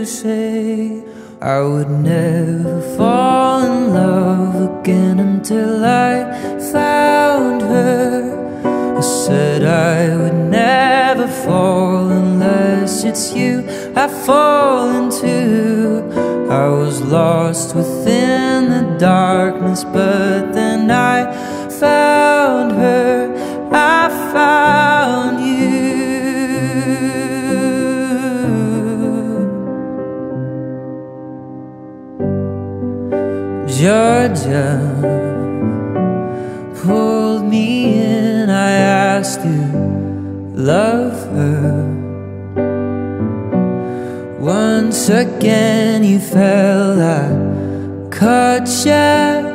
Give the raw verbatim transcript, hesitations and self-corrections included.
say I would never fall in love again until I found her. I said I would never fall unless it's you I fall into. I was lost within the darkness, but then I found her, I found you. Georgia pulled me in, I asked you, love her. Once again you felt I caught you